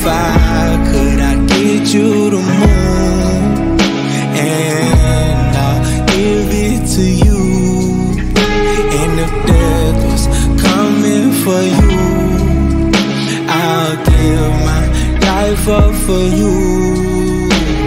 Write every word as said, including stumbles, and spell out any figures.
I could, I'd get you the moon, and I'll give it to you. And if death was coming for you, I'll give my life up for you.